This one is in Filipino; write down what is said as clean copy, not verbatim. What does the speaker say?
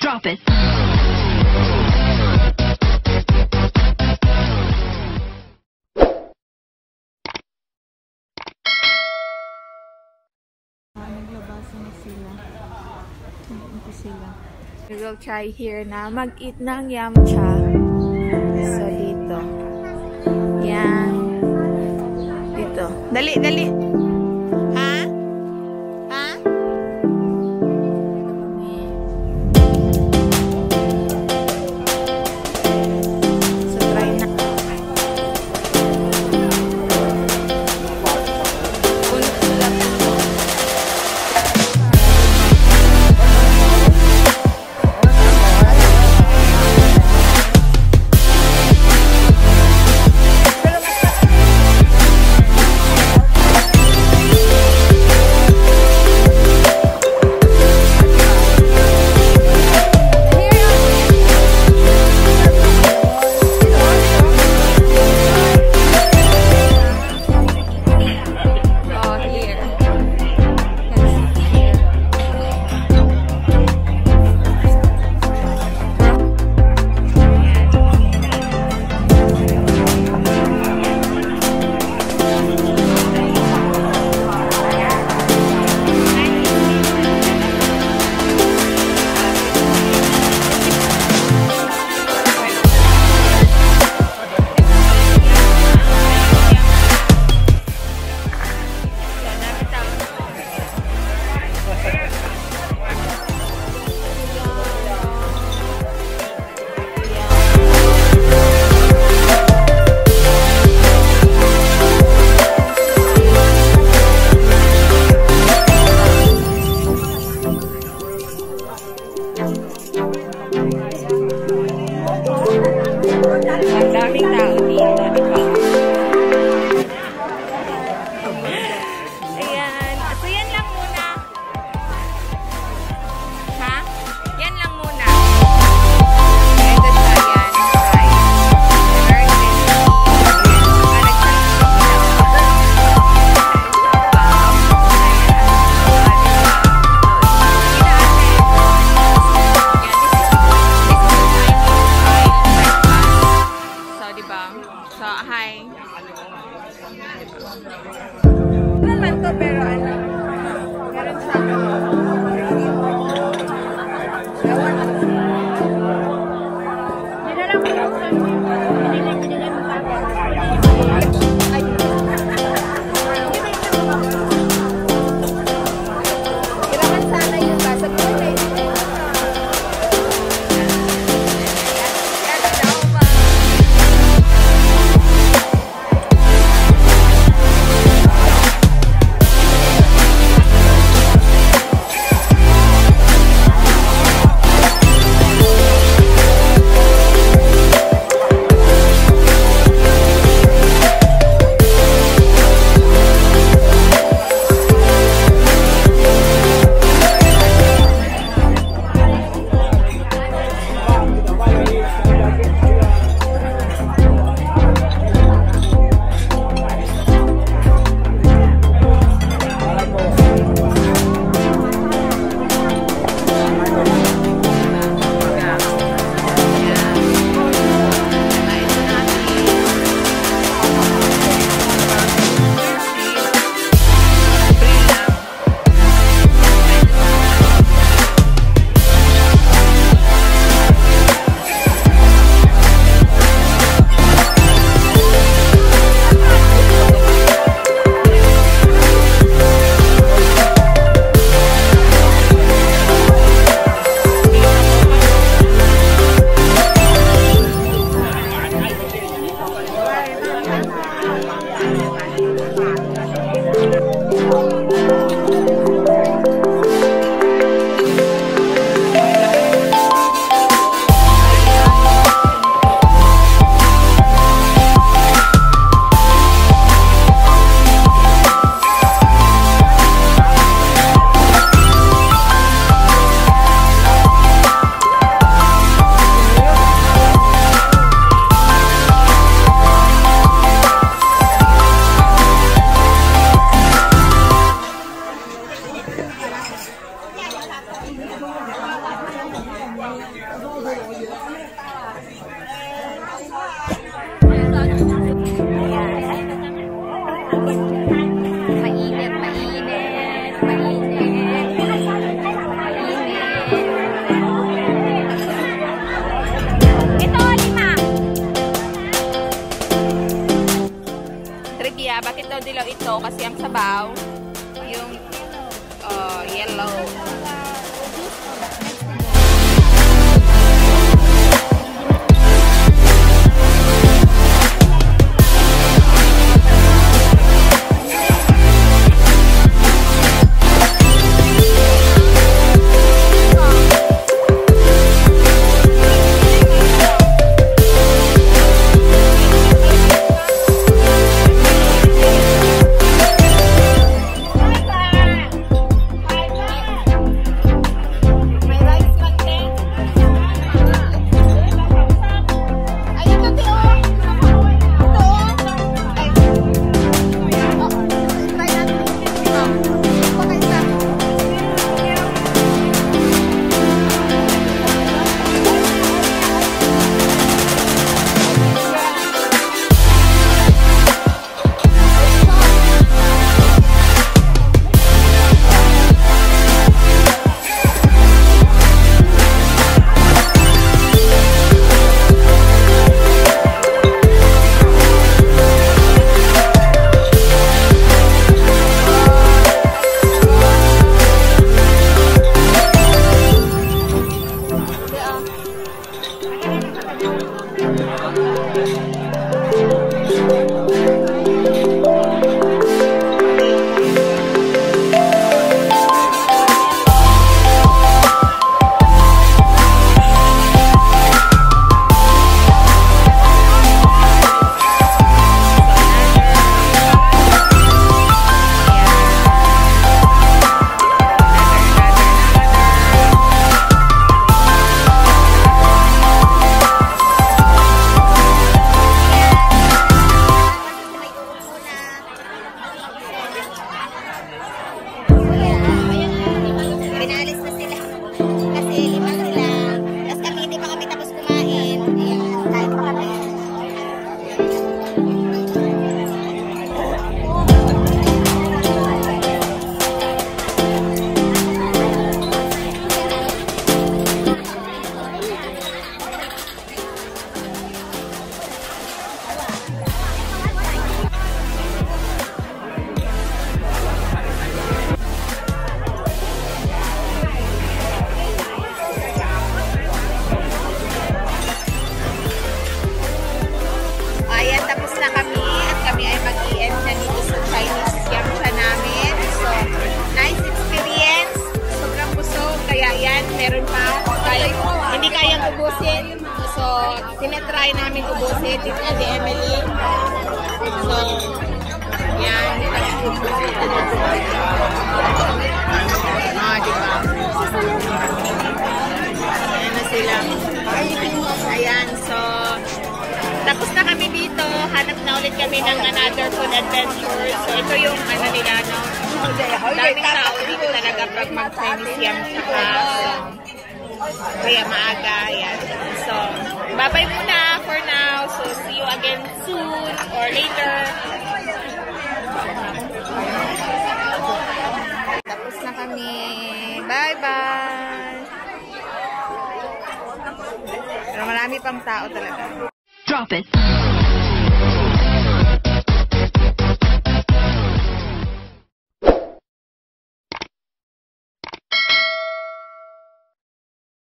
Drop it. We will try here na mag-eat ng yam cha. So, dito. Yan. Dito. Dali, dali. Ha? Ha? So, try na. ito kasi ang sabaw, yung yellow. Hindi kayang ubusin. So, tinatry namin ubusin dito ni Emily. So, yan. Diba? Ayan na sila. Ayan, so, tapos na kami dito. Hanap na ulit kami ng another food adventure. So, ito yung ano nila, no? Daming tao dito talaga pag mag-Chinese yam saka. Kaya maaga, yan. So, bye-bye muna for now. So, see you again soon or later. Tapos na kami. Bye-bye! Pero marami pang tao talaga. Drop it!